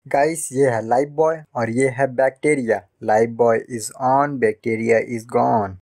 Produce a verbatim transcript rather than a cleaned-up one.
Guys ये है life boy और ये है bacteria. Lifebuoy is on, bacteria is gone.